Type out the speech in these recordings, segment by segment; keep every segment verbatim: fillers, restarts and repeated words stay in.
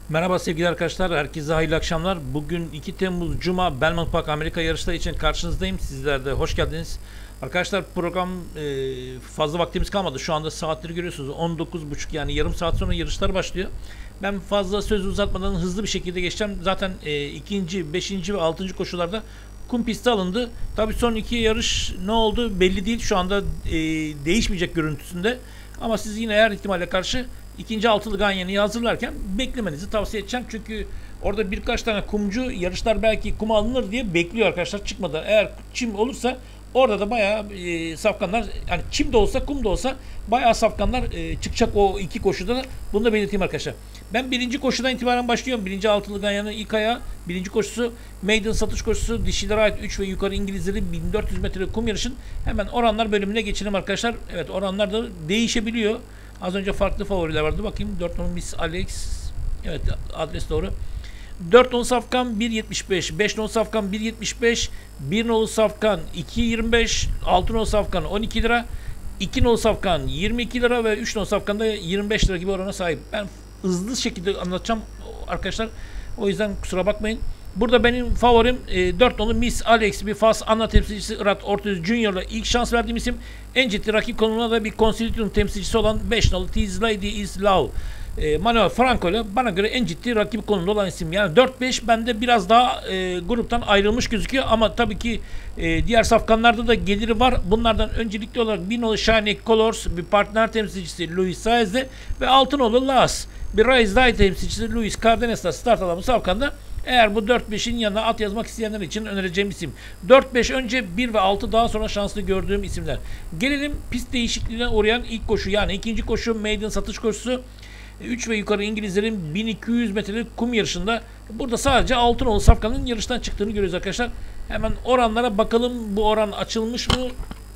Merhaba sevgili arkadaşlar, herkese hayırlı akşamlar. Bugün iki Temmuz Cuma Belmont Park Amerika yarışları için karşınızdayım. Sizler de hoş geldiniz. Arkadaşlar program e, fazla vaktimiz kalmadı. Şu anda saatleri görüyorsunuz. on dokuz buçuk yani yarım saat sonra yarışlar başlıyor. Ben fazla sözü uzatmadan hızlı bir şekilde geçeceğim. Zaten e, ikinci, beşinci ve altıncı koşularda kum pisti alındı. Tabii son iki yarış ne oldu belli değil. Şu anda e, değişmeyecek görüntüsünde. Ama siz yine her ihtimale karşı ikinci altılı Ganyan'ı hazırlarken beklemenizi tavsiye edeceğim. Çünkü orada birkaç tane kumcu yarışlar belki kuma alınır diye bekliyor arkadaşlar çıkmadan. Eğer çim olursa orada da bayağı e, safkanlar, yani çim de olsa kum da olsa bayağı safkanlar e, çıkacak o iki koşuda da. Bunu da belirteyim arkadaşlar. Ben birinci koşudan itibaren başlıyorum. Birinci altılı Ganyan'ın ilk ayağı. Birinci koşusu maiden satış koşusu. Dişilere ait üç ve yukarı İngilizleri bin dört yüz metre kum yarışın. Hemen oranlar bölümüne geçelim arkadaşlar. Evet, oranlar da değişebiliyor. Az önce farklı favoriler vardı. Bakayım. dört numaralı Miss Alex. Evet, adres doğru. dört nolu Safkan bir yetmiş beş, beş nolu Safkan bir yetmiş beş, bir nolu Safkan iki yirmi beş, altı nolu Safkan on iki lira, iki nolu Safkan yirmi iki lira ve üç nolu Safkan da yirmi beş lira gibi orana sahip. Ben hızlı şekilde anlatacağım arkadaşlar. O yüzden kusura bakmayın. Burada benim favorim e, dört nolu Miss Alex, bir Fas ana temsilcisi Irat Ortiz Junior'la ilk şans verdiğim isim. En ciddi rakip konumuna da bir Constitution temsilcisi olan beş nolu This Lady Is Love. E, Manuel Franco ile bana göre en ciddi rakip konumda olan isim. Yani dört beş bende biraz daha e, gruptan ayrılmış gözüküyor ama tabii ki e, diğer safkanlarda da geliri var. Bunlardan öncelikli olarak bir nolu Shiny Colors, bir partner temsilcisi Luis Saez'de ve altı nolu Las, bir Rise Die temsilcisi Luis Cardenes'la start alan bu safkanda. Eğer bu dört beşin yanına at yazmak isteyenler için önereceğim isim. dört beş önce bir ve altı daha sonra şanslı gördüğüm isimler. Gelelim pist değişikliğine uğrayan ilk koşu, yani ikinci koşu maiden satış koşusu. üç ve yukarı İngilizlerin bin iki yüz metrelik kum yarışında. Burada sadece altı nolu Safkan'ın yarıştan çıktığını görüyoruz arkadaşlar. Hemen oranlara bakalım. Bu oran açılmış mı?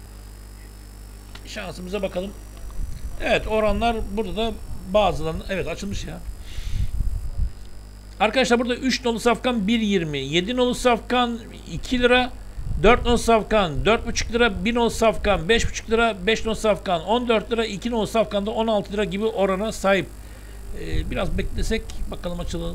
Şansımıza bakalım. Evet, oranlar burada da bazılarının evet açılmış ya. Arkadaşlar burada üç nolu Safkan bir yirmi, yedi nolu Safkan iki lira, dört nolu Safkan dört buçuk lira, bir nolu Safkan beş buçuk lira, beş nolu Safkan on dört lira, iki nolu Safkan da on altı lira gibi orana sahip. Ee, biraz beklesek bakalım açılalım.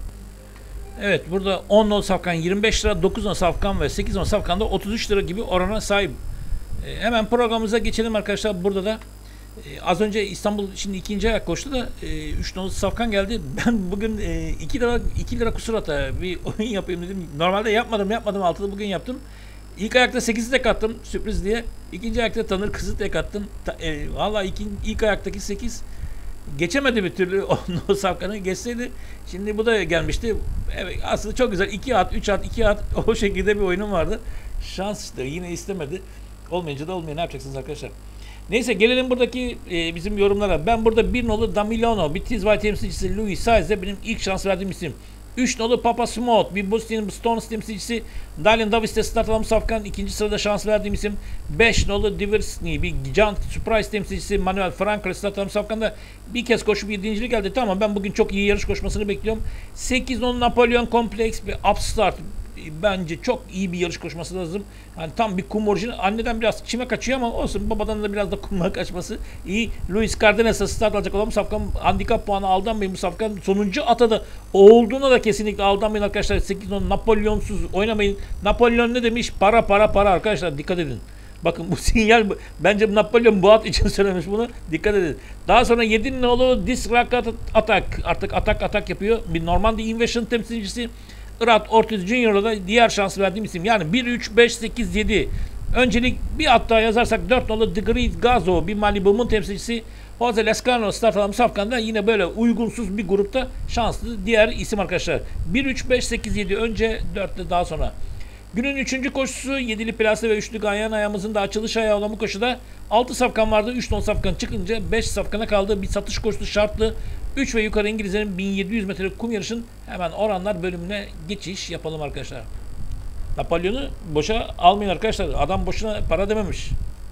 Evet, burada on nolu Safkan yirmi beş lira, dokuz nolu Safkan ve sekiz nolu Safkan da otuz üç lira gibi orana sahip. Ee, hemen programımıza geçelim arkadaşlar. Burada da Ee, az önce İstanbul şimdi ikinci ayak koştu da e, üç nolu Safkan geldi. Ben bugün e, iki lira iki lira kusur hata bir oyun yapayım dedim. Normalde yapmadım yapmadım altıda bugün yaptım. İlk ayakta sekizi tek attım sürpriz diye. İkinci ayakta Tanır kızı tek attım. Ta, e, Valla ilk, ilk ayaktaki sekiz geçemedi bir türlü on nolu Safkan'ı. Geçseydi şimdi bu da gelmişti. Evet, aslında çok güzel. iki at, üç at, iki at o şekilde bir oyunum vardı. Şans işte yine istemedi. Olmayınca da olmuyor. Ne yapacaksınız arkadaşlar? Neyse, gelelim buradaki e, bizim yorumlara. Ben burada bir nolu Damilano, bir Tizvay temsilcisi Louis Saez'de benim ilk şans verdiğim isim. üç nolu Papa Smooth, bir Boston Stones temsilcisi Dylan Davis'te start alan Safkan, ikinci sırada şans verdiğim isim. beş nolu Diversity, bir Giant Surprise temsilcisi Manuel Franco start alan Safkan'da bir kez koşup yedincilik geldi. Tamam, ben bugün çok iyi yarış koşmasını bekliyorum. sekiz nolu Napolyon Complex, bir Upstart. Bence çok iyi bir yarış koşması lazım. Yani tam bir kum orijinal. Anneden biraz çime kaçıyor ama olsun. Babadan da biraz da kumla kaçması iyi. Luis Cardenes'e start alacak olan bu safkan handikap puanı aldanmayın. Bu safkan sonuncu atada olduğuna da kesinlikle aldanmayın arkadaşlar. sekiz on Napolyonsuz oynamayın. Napolyon ne demiş? Para para para arkadaşlar, dikkat edin. Bakın bu sinyal, bence Napolyon bu at için söylemiş bunu. Dikkat edin. Daha sonra yedi nolu Disrack Atak. Artık atak atak yapıyor. Bir Normandy Invasion temsilcisi Irat Ortiz Junior'la da diğer şans verdiğim isim. Yani bir, üç, beş, sekiz, yedi. Öncelik bir hatta yazarsak dört nolu The Great Gazo, bir Malibu'nun temsilcisi Jose Lescano start alan Safkan'da yine böyle uygunsuz bir grupta şanslı diğer isim arkadaşlar. bir, üç, beş, sekiz, yedi önce, dörtte daha sonra. Günün üçüncü koşusu yedili plase ve üçlü ganyan ayağımızın da açılış ayağı olan bu koşuda altı safkan vardı. üç nolu Safkan çıkınca beş safkana kaldı. Bir satış koşusu şartlı. üç ve yukarı İngilizlerin bin yedi yüz metre kum yarışın hemen oranlar bölümüne geçiş yapalım arkadaşlar. Napolyon'u boşa almayın arkadaşlar. Adam boşuna para dememiş.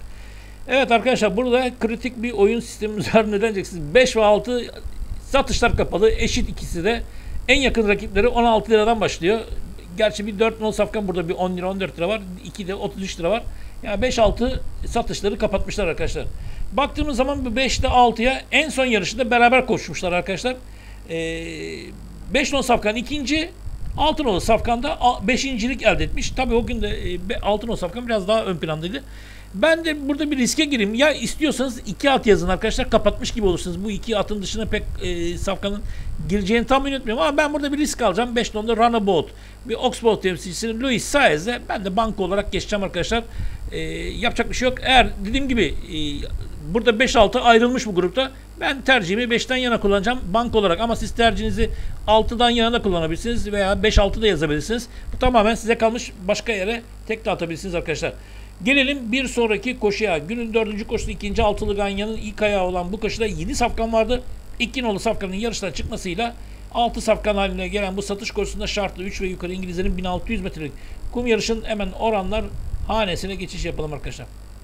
Evet arkadaşlar, burada kritik bir oyun sistemimiz var. Neden diyeceksiniz? beş ve altı satışlar kapalı. Eşit ikisi de. En yakın rakipleri on altı liradan başlıyor. Gerçi bir dört nolu Safkan burada bir on lira on dört lira var. iki de otuz üç lira var. Yani beş altı satışları kapatmışlar arkadaşlar. Baktığımız zaman bu beşte altıya en son yarışında beraber koşmuşlar arkadaşlar. Ee, beş nolu safkan ikinci, altı nolu safkan da beşincilik elde etmiş. Tabii o gün de altı nolu safkan biraz daha ön plandaydı. Ben de burada bir riske gireyim. Ya istiyorsanız iki at yazın arkadaşlar. Kapatmış gibi olursunuz. Bu iki atın dışına pek e, safkanın gireceğini tahmin etmiyorum. Ama ben burada bir risk alacağım. beş nolda Runabout. Bir Oxbow temsilcisi Luis Saez'e ben de banko olarak geçeceğim arkadaşlar. E, yapacak bir şey yok. Eğer dediğim gibi e, burada beş altı ayrılmış bu grupta. Ben tercihimi beşten yana kullanacağım bank olarak. Ama siz tercihinizi altıdan yana da kullanabilirsiniz. Veya beş altı da yazabilirsiniz. Bu tamamen size kalmış. Başka yere tek de atabilirsiniz arkadaşlar. Gelelim bir sonraki koşuya. Günün dördüncü koşusu ikinci altılı ganyanın ilk ayağı olan bu koşuda yedi safkan vardı. iki nolu safkanın yarıştan çıkmasıyla altı safkan haline gelen bu satış koşusunda şartlı üç ve yukarı İngilizlerin bin altı yüz metrelik kum yarışın hemen oranlar hanesine geçiş yapalım arkadaşlar.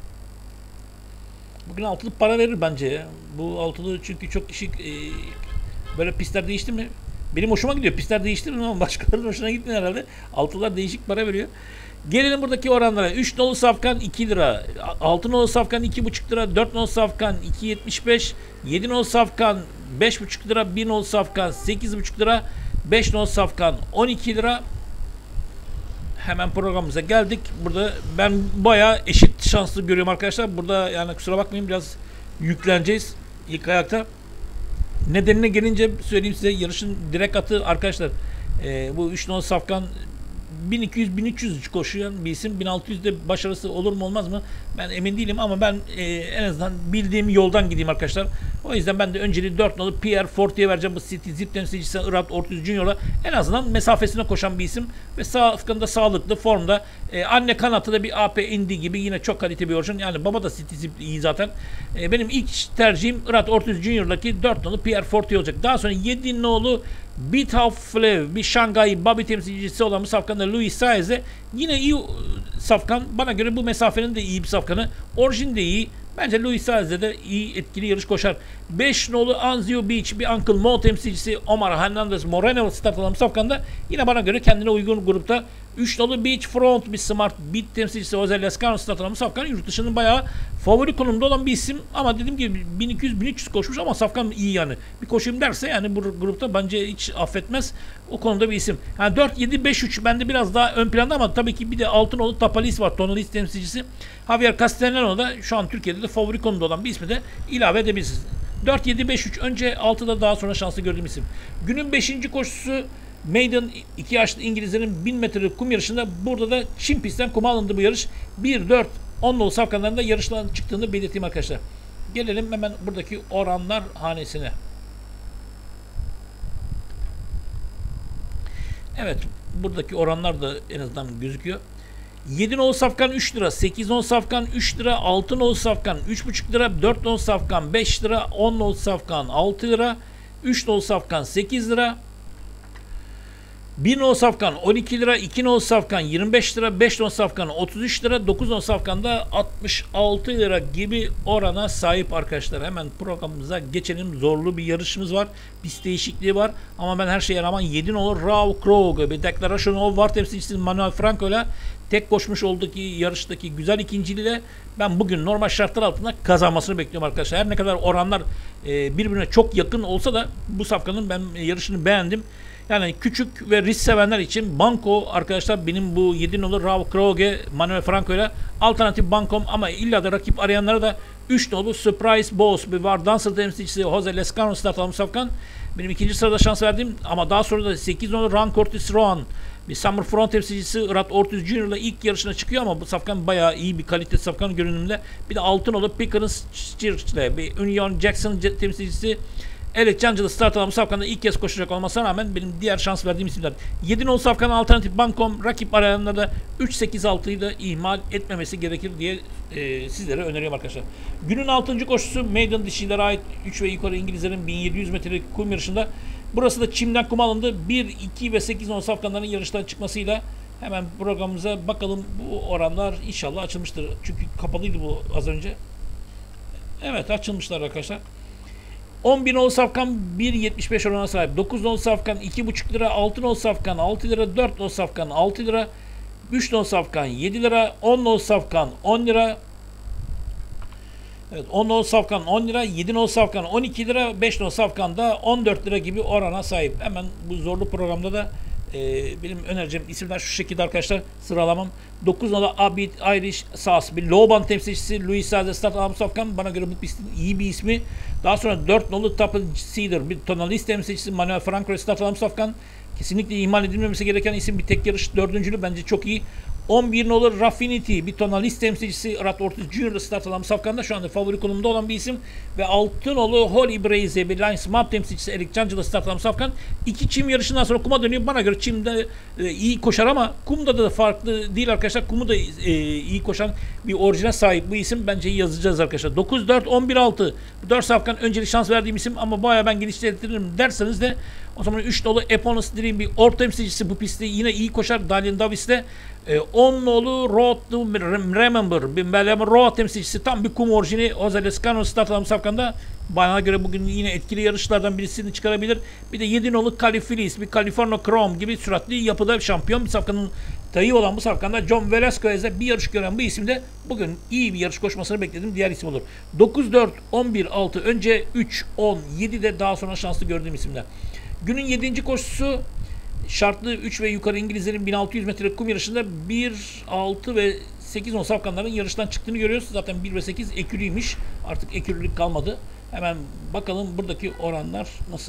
Bugün altılı para verir bence ya. Bu altılı çünkü çok kişi e, böyle pistler değişti mi? Benim hoşuma gidiyor. Pistler değiştirir ama başkalarının hoşuna gitmiyor herhalde. Altılar değişik para veriyor. Gelelim buradaki oranlara. üç nolu safkan iki lira, altı nolu safkan iki buçuk lira, dört nolu safkan iki yetmiş beş, yedi nolu safkan beş buçuk lira, bir nolu safkan sekiz buçuk lira, beş nolu safkan on iki lira. Hemen programımıza geldik. Burada ben bayağı eşit şanslı görüyorum arkadaşlar. Burada yani kusura bakmayın biraz yükleneceğiz ilk ayakta. Nedenine gelince söyleyeyim size, yarışın direkt atı arkadaşlar. E, bu üç nolu safkan bin iki yüz bin üç yüz koşuyan bir isim. bin altı yüzde başarısı olur mu olmaz mı? Ben emin değilim ama ben e, en azından bildiğim yoldan gideyim arkadaşlar. O yüzden ben de önceliği dört nolu Pierre Forti'ye vereceğim. Bu City Zip temsilcisi Irat Ortiz Junior'a en azından mesafesine koşan bir isim ve safkanda sağlıklı formda. E, anne kanatı da bir A P Indy gibi yine çok kalite bir orijin. Yani baba da City Zip iyi zaten. E, benim ilk tercihim Irat Ortiz Junior'daki dört nolu Pierre Forti olacak. Daha sonra yedi nolu Bitaflev, bir Şangay Bobby temsilcisi olan bu safkanda Luis Saez'e yine iyi safkan. Bana göre bu mesafenin de iyi bir safkanı. Orijin de iyi. Bence Luis Saez'de de iyi etkili yarış koşar. beş nolu Anzio Beach, bir Uncle Mo temsilcisi Omar Hernandez Moreno start alan safkanda yine bana göre kendine uygun grupta. üç nolu Beach Front, bir Smart Beat temsilcisi Jose Lescano start alan safkan yurt dışının bayağı favori konumda olan bir isim ama dediğim gibi bin iki yüz bin üç yüz koşmuş ama safkan iyi yani. Bir koşayım derse yani bu grupta bence hiç affetmez. O konuda bir isim. Yani dört yedi beş üç bende biraz daha ön planda ama tabii ki bir de altı nolu Tapalis var. Tonalis temsilcisi Javier Castellano da şu an Türkiye'de de favori konumda olan bir ismi de ilave edebilirsiniz. dört yedi beş üç önce altıda daha sonra şanslı gördüğüm isim. Günün beşinci koşusu Maiden iki yaşlı İngilizlerin bin metrelik kum yarışında. Burada da Çin pistten kuma alındı bu yarış. bir dört on nolu safkanlarında yarıştan çıktığını belirteyim arkadaşlar. Gelelim hemen buradaki oranlar hanesine. Evet, buradaki oranlar da en azından gözüküyor. yedi nolu safkan üç lira, sekiz nolu safkan üç lira, altı nolu safkan üç buçuk lira, dört nolu safkan beş lira, on nolu safkan altı lira, üç nolu safkan sekiz lira, bir nolu safkan on iki lira, iki nolu safkan yirmi beş lira, beş nolu safkan otuz üç lira, dokuz nolu safkan da altmış altı lira gibi orana sahip arkadaşlar. Hemen programımıza geçelim. Zorlu bir yarışımız var. Pist değişikliği var. Ama ben her şeye rağmen yedi nolu Raw Krog, bir Declaration of War temsilcisi Manuel Franco ile tek koşmuş olduğu ki yarıştaki güzel ikinciliğiyle ben bugün normal şartlar altında kazanmasını bekliyorum arkadaşlar. Her ne kadar oranlar e, birbirine çok yakın olsa da bu safkanın ben yarışını beğendim. Yani küçük ve risk sevenler için banko arkadaşlar benim bu yedi nolu Raw Kroge Manuel Franco ile alternatif bankom ama illa da rakip arayanlara da üç nolu Surprise Boss bir var Dancer temsilcisi Jose Lescano start almış safkan. Benim ikinci sırada şans verdiğim ama daha sonra da sekiz nolu Ron Curtis Rowan bir Summer Front temsilcisi Irat Ortiz Junior ile ilk yarışına çıkıyor ama bu safkan bayağı iyi bir kalite safkan görünümde. Bir de altı nolu Pickering Church ile bir Union Jackson temsilcisi Alex Cancı'da start alan bu safkanda ilk kez koşacak olmasına rağmen benim diğer şans verdiğim isimler. yedi nolu safkan alternatif bankom rakip arayanlarda da üç sekiz altıyı da ihmal etmemesi gerekir diye e, sizlere öneriyorum arkadaşlar. Günün altıncı koşusu Maiden dişilere ait üç ve yukarı İngilizlerin bin yedi yüz metrelik kum yarışında. Burası da çimden kum alındı. bir, iki ve sekiz nolu safkanların yarıştan çıkmasıyla hemen programımıza bakalım. Bu oranlar inşallah açılmıştır. Çünkü kapalıydı bu az önce. Evet, açılmışlar arkadaşlar. on bin nolu safkan bir yetmiş beş orana sahip. dokuz nolu safkan iki buçuk lira, altı nolu safkan altı lira, dört nolu safkan altı lira, üç nolu safkan yedi lira, on nolu safkan on lira, Evet, on nolu safkan on lira, yedi nolu safkan on iki lira, beş nolu safkan da on dört lira gibi orana sahip. Hemen bu zorlu programda da e, benim önereceğim isimler şu şekilde arkadaşlar, sıralamam. dokuz nolu Abid Irish Sas, bir Loban temsilcisi Louis Saz'e start alan safkan. Bana göre bu pistin iyi bir ismi. Daha sonra dört nolu Tapple Cedar, bir tonalist temsilcisi Manuel Franco start alan safkan. Kesinlikle ihmal edilmemesi gereken isim, bir tek yarış dördüncülü, bence çok iyi. on bir nolu Raffinity, bir tonalist temsilcisi Irat Ortiz Junior'da start alan safkanda şu anda favori konumda olan bir isim. Ve altı nolu Holy Braze, bir Lions Map temsilcisi Eric Cancı'da start alan safkan. İki çim yarışından sonra kuma dönüyor. Bana göre çimde e, iyi koşar ama kumda da farklı değil arkadaşlar. Kumu da e, iyi koşan bir orijine sahip bu isim. Bence iyi yazacağız arkadaşlar. dokuz dört on bir altı. Bu dört safkan önceli şans verdiğim isim ama bu aya ben geliştiririm derseniz de o zaman üç nolu Eponus Dream, bir orta temsilcisi, bu pistte yine iyi koşar Dalian Davis'te. on nolu Road to Remember, bir Belém Road temsilcisi, tam bir kum orijini Jose Lescano start alan safkanda. Bana göre bugün yine etkili yarışlardan birisini çıkarabilir. Bir de yedi nolu Califilis, bir California Chrome gibi süratli yapıda şampiyon bir safkanın dayı olan bu safkanda John Velasquez'e bir yarış gören bu isim de bugün iyi bir yarış koşmasını beklediğim diğer isim olur. dokuz dört on bir altı, önce üç on yedi de daha sonra şanslı gördüğüm isimler. Günün yedinci koşusu şartlı üç ve yukarı İngilizlerin bin altı yüz metre kum yarışında bir, altı ve sekiz on safkanların yarıştan çıktığını görüyoruz. Zaten bir ve sekiz ekürüymüş. Artık ekürülük kalmadı. Hemen bakalım buradaki oranlar nasıl.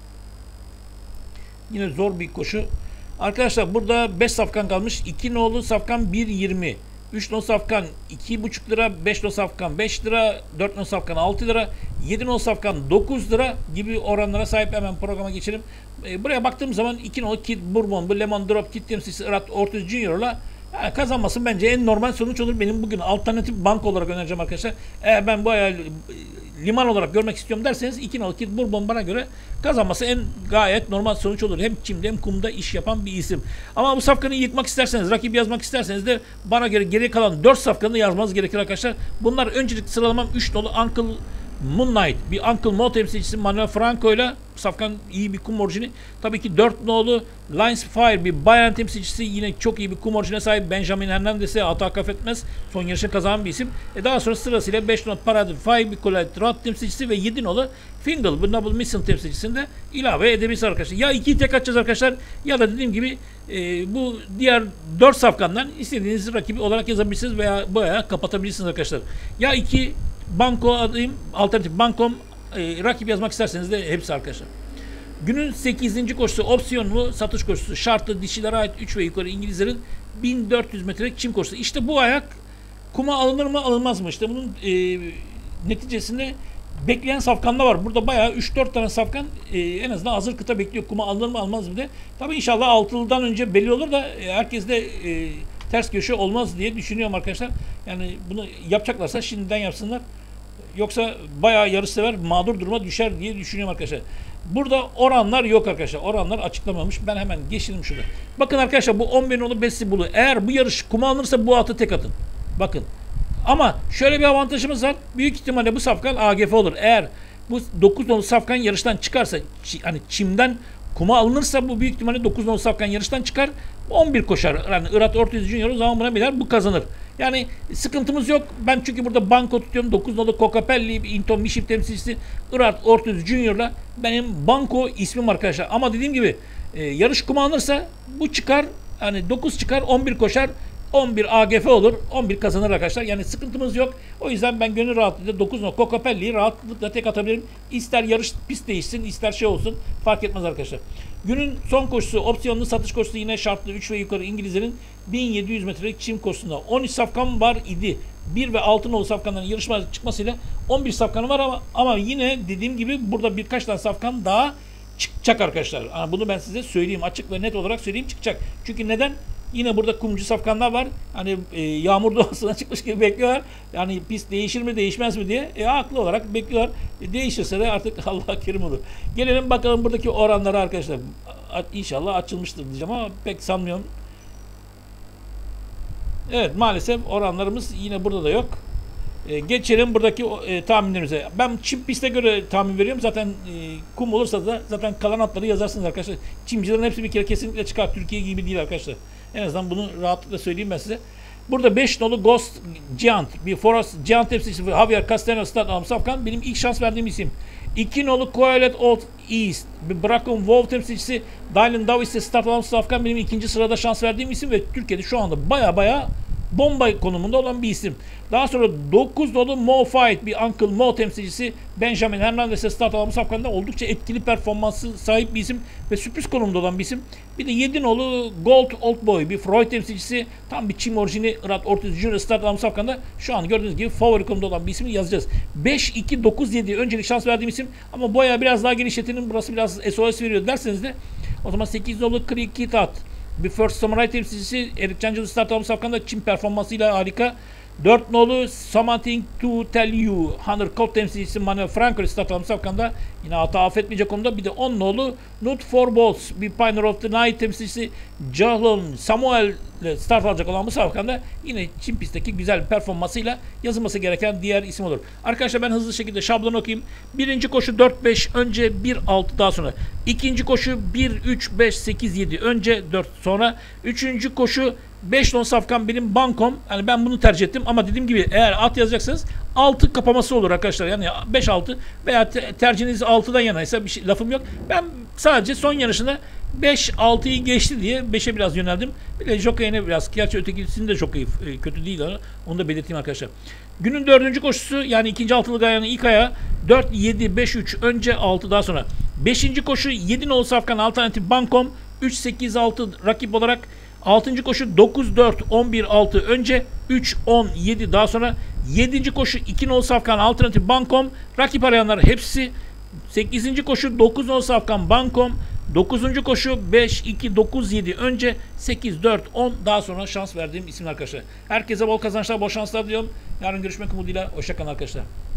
Yine zor bir koşu. Arkadaşlar burada beş safkan kalmış. iki nolu safkan bir yirmi. üç nolu safkan iki buçuk lira, beş nolu safkan beş lira, dört nolu safkan altı lira, yedi nolu safkan dokuz lira gibi oranlara sahip. Hemen programa geçelim. E, buraya baktığım zaman iki nolu Kid Bourbon, bu Lemon Drop Kid temsilcisi Irat Ortiz Junior'la yani kazanması bence en normal sonuç olur. Benim bugün alternatif bank olarak önereceğim arkadaşlar. Eğer ben bu ayağı liman olarak görmek istiyorum derseniz iki nolu Kid Bourbon bana göre kazanması en gayet normal sonuç olur. Hem çimde hem kumda iş yapan bir isim. Ama bu safkanı yıkmak isterseniz, rakip yazmak isterseniz de bana göre geri kalan dört safkanı yazmanız gerekir arkadaşlar. Bunlar öncelikli sıralamam üç nolu Uncle Moonlight, bir Uncle Mo temsilcisi Manuel Franco ile safkan iyi bir kum orijini. Tabii ki dört nolu Lions Fire, bir Bayern temsilcisi, yine çok iyi bir kum orijine sahip Benjamin Hernandez'e hata kaybetmez. Son yarışı kazanan bir isim. E daha sonra sırasıyla beş nolu Parade Five, bir Colette Roth temsilcisi ve yedi nolu Fingal, bir Noble Mission temsilcisini de ilave edebiliriz arkadaşlar. Ya ikiyi tek atacağız arkadaşlar ya da dediğim gibi e, bu diğer dört safkandan istediğiniz rakibi olarak yazabilirsiniz veya bu ayağı kapatabilirsiniz arkadaşlar. Ya iki banko alayım, alternatif bankom, e, rakip yazmak isterseniz de hepsi arkadaşlar. Günün sekizinci koşusu opsiyonlu satış koşusu. Şartlı dişilere ait üç ve yukarı İngilizlerin bin dört yüz metrelik çim koşusu. İşte bu ayak kuma alınır mı alınmaz mı? İşte bunun e, neticesinde bekleyen safkanlar var. Burada bayağı üç dört tane safkan e, en azından hazır kıta bekliyor. Kuma alınır mı almaz mı diye. Tabii inşallah altılıdan önce belli olur da e, herkes de e, ters köşe olmaz diye düşünüyorum arkadaşlar. Yani bunu yapacaklarsa şimdiden yapsınlar. Yoksa bayağı yarışsever mağdur duruma düşer diye düşünüyorum arkadaşlar. Burada oranlar yok arkadaşlar. Oranlar açıklamamış. Ben hemen geçelim şurada. Bakın arkadaşlar, bu on bir nolu Bessi Bulu. Eğer bu yarış kuma alınırsa bu atı tek atın. Bakın. Ama şöyle bir avantajımız var. Büyük ihtimalle bu safkan A G F olur. Eğer bu dokuz nolu safkan yarıştan çıkarsa, hani çimden kuma alınırsa bu büyük ihtimalle dokuz nolu safkan yarıştan çıkar. on bir koşar. Yani Irat Ortiz Junior o zaman buna biler, bu kazanır. Yani sıkıntımız yok. Ben çünkü burada banko tutuyorum. dokuz nolu Cocapelli, Inton Mişif temsilcisi Irat Ortiz Junior'la benim banko ismim arkadaşlar. Ama dediğim gibi e, yarış kuma alınırsa bu çıkar. Yani dokuz çıkar, on bir koşar. on bir A G F olur. on bir kazanır arkadaşlar. Yani sıkıntımız yok. O yüzden ben gönül rahatlığıyla dokuz nolu Cocapelli'yi rahatlıkla tek atabilirim. İster yarış pist değişsin, ister şey olsun. Fark etmez arkadaşlar. Günün son koşusu opsiyonlu satış koşusu, yine şartlı üç ve yukarı İngilizlerin bin yedi yüz metrelik çim koşusunda on üç safkan var idi. bir ve altı nolu safkanların yarışma çıkmasıyla on bir safkanı var ama ama yine dediğim gibi burada birkaç tane safkan daha çıkacak arkadaşlar. Yani bunu ben size söyleyeyim, açık ve net olarak söyleyeyim, çıkacak. Çünkü neden? Yine burada kumcu safkanlar var. Hani e, yağmur doğasına çıkmış gibi bekliyorlar. Yani pist değişir mi değişmez mi diye. E, haklı olarak bekliyorlar. E, değişirse de artık Allah kerim olur. Gelelim bakalım buradaki oranlara arkadaşlar. İnşallah açılmıştır diyeceğim ama pek sanmıyorum. Evet, maalesef oranlarımız yine burada da yok. E, geçelim buradaki e, tahminlerimize. Ben çim piste göre tahmin veriyorum. Zaten e, kum olursa da zaten kalan atları yazarsınız arkadaşlar. Çimcilerin hepsi bir kere kesinlikle çıkar. Türkiye gibi değil arkadaşlar. En azından bunu rahatlıkla söyleyeyim ben size. Burada beş nolu Ghost Giant, bir Forest Giant temsilcisi Javier Castellanos start alan safkan benim ilk şans verdiğim isim. iki nolu Coelet Old East, bir Bracon Wolf temsilcisi Dylan Davis'te start alan safkan benim ikinci sırada şans verdiğim isim ve Türkiye'de şu anda baya baya bomba konumunda olan bir isim. Daha sonra dokuz nolu Mo Fight, bir Uncle Mo temsilcisi Benjamin Hernandez'e start alan safkanda oldukça etkili performansı sahip bir isim ve sürpriz konumda olan bir isim. Bir de yedi nolu Gold Old Boy, bir Freud temsilcisi, tam bir Çin orijini Rad Ortiz Junior start alan safkanda şu an gördüğünüz gibi favori konumda olan bir ismi yazacağız. beş iki dokuz yedi öncelik şans verdiğim isim ama boya biraz daha genişletenin, burası biraz S O S veriyor derseniz de o zaman sekiz nolu Krikitat, bir First Samurai temsilcisi Eric Changel'ı start alan safkanda Çin performansıyla harika. dört nolu Something to Tell You, Hunter Code temsilcisi Manuel Franco'yu start alan safkanda yine hata affetmeyecek konuda. Bir de on nolu Not for Balls, bir Pioneer of the Night temsilcisi Jalen Samuel start alacak olan bu safkanda yine Çin pistteki güzel performansıyla yazılması gereken diğer isim olur. Arkadaşlar ben hızlı şekilde şablon okuyayım. Birinci koşu dört beş önce bir altı daha sonra. İkinci koşu bir üç beş sekiz yedi önce dört sonra. Üçüncü koşu beş non safkan benim bankom. Yani ben bunu tercih ettim ama dediğim gibi eğer at yazacaksanız altı kapaması olur arkadaşlar. Yani beş altı veya te tercihiniz altıdan yanaysa bir şey, lafım yok. Ben sadece son yarışında beş altıyı geçti diye beşe biraz yöneldim. Bir de jockey'ine biraz. Gerçi ötekisinin de jockey e, kötü değil. Onu da belirteyim arkadaşlar. Günün dördüncü koşusu yani ikinci altılık ayağının ilk ayağı dört yedi beş üç önce altı daha sonra. Beşinci koşu yedi nolu safkan alternatif bankom üç sekiz altı rakip olarak. Altıncı koşu dokuz dört on bir altı önce üç on yedi daha sonra. Yedinci koşu iki nolu safkan alternatif bankom rakip arayanlar hepsi. Sekizinci koşu dokuz nolu safkan bankom. Dokuzuncu koşu beş iki dokuz yedi önce sekiz dört on daha sonra şans verdiğim isim arkadaşlar. Herkese bol kazançlar, bol şanslar diliyorum. Yarın görüşmek umuduyla. Hoşça kalın arkadaşlar.